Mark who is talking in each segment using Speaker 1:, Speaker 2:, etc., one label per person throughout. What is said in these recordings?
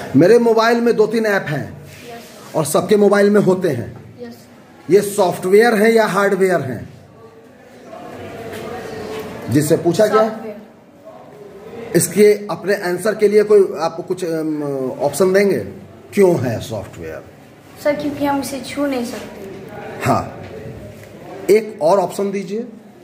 Speaker 1: मेरे मोबाइल में 2-3 ऐप हैं और सबके मोबाइल में होते हैं। ये सॉफ्टवेयर हैं या हार्डवेयर हैं? जिससे पूछा गया, इसके अपने आंसर के लिए कोई आपको कुछ ऑप्शन देंगे? क्यों है सॉफ्टवेयर?
Speaker 2: सर क्योंकि हम इसे छू नहीं सकते।
Speaker 1: हाँ, एक और ऑप्शन दीजिए।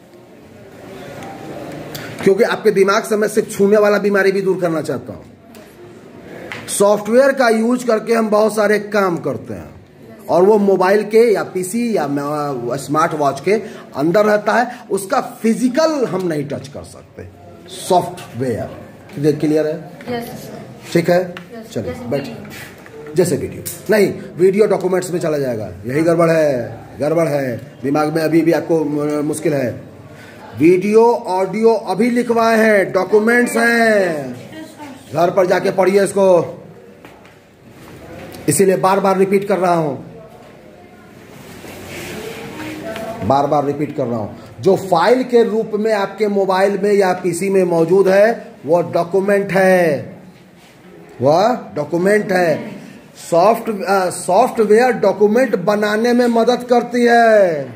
Speaker 1: क्योंकि आपके दिमाग से मैं सिर्फ छूने वाला बीमारी भी दूर करना चाहता हूं। सॉफ्टवेयर का यूज करके हम बहुत सारे काम करते हैं और वो मोबाइल के या पीसी या स्मार्ट वॉच के अंदर रहता है, उसका फिजिकल हम नहीं टच कर सकते। सॉफ्टवेयर क्लियर है? ठीक है, चलिए बैठिए। जैसे वीडियो नहीं, वीडियो डॉक्यूमेंट्स में चला जाएगा। यही गड़बड़ है, गड़बड़ है दिमाग में, अभी भी आपको मुश्किल है। वीडियो ऑडियो अभी लिखवाए हैं, डॉक्यूमेंट्स हैं, घर पर जाके पढ़िए इसको, इसीलिए बार बार रिपीट कर रहा हूं, बार बार रिपीट कर रहा हूं। जो फाइल के रूप में आपके मोबाइल में या पीसी में मौजूद है वो डॉक्यूमेंट है, वह डॉक्यूमेंट है। सॉफ्टवेयर डॉक्यूमेंट बनाने में मदद करती है।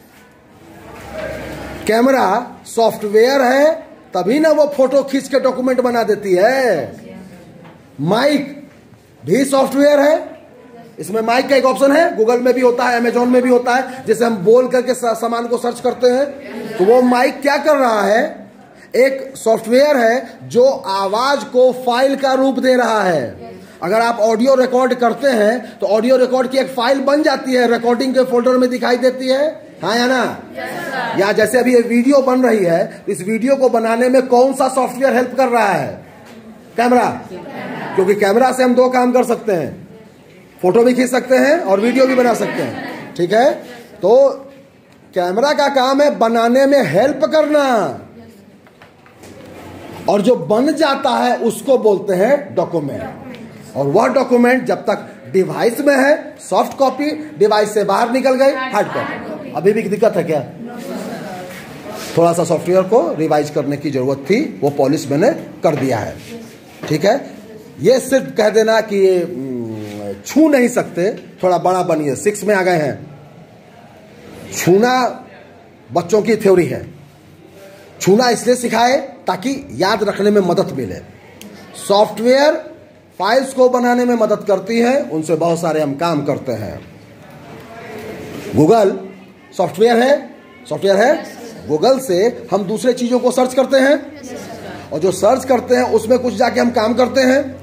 Speaker 1: कैमरा सॉफ्टवेयर है, तभी ना वो फोटो खींच के डॉक्यूमेंट बना देती है। माइक भी सॉफ्टवेयर है, इसमें माइक का एक ऑप्शन है, गूगल में भी होता है, अमेजॉन में भी होता है, जिसे हम बोल करके सामान को सर्च करते हैं। तो वो माइक क्या कर रहा है? एक सॉफ्टवेयर है जो आवाज को फाइल का रूप दे रहा है। अगर आप ऑडियो रिकॉर्ड करते हैं तो ऑडियो रिकॉर्ड की एक फाइल बन जाती है, रिकॉर्डिंग के फोल्डर में दिखाई देती है, हाँ या ना? या जैसे अभी ये वीडियो बन रही है, इस वीडियो को बनाने में कौन सा सॉफ्टवेयर हेल्प कर रहा है? कैमरा। क्योंकि कैमरा से हम 2 काम कर सकते हैं, फोटो भी खींच सकते हैं और वीडियो भी बना सकते हैं। ठीक है, तो कैमरा का काम है बनाने में हेल्प करना, और जो बन जाता है उसको बोलते हैं डॉक्यूमेंट। और वह डॉक्यूमेंट जब तक डिवाइस में है सॉफ्ट कॉपी, डिवाइस से बाहर निकल गई हार्ड कॉपी। अभी भी दिक्कत है क्या? थोड़ा सा सॉफ्टवेयर को रिवाइज करने की जरूरत थी, वो पॉलिश मैंने कर दिया है। ठीक है, ये सिर्फ कह देना कि ये छू नहीं सकते, थोड़ा बड़ा बनिए, 6 में आ गए हैं। छूना बच्चों की थ्योरी है, छूना इसलिए सिखाए ताकि याद रखने में मदद मिले। सॉफ्टवेयर फाइल्स को बनाने में मदद करती है, उनसे बहुत सारे हम काम करते हैं। गूगल सॉफ्टवेयर है, सॉफ्टवेयर है। गूगल से हम दूसरे चीजों को सर्च करते हैं और जो सर्च करते हैं उसमें कुछ जाके हम काम करते हैं।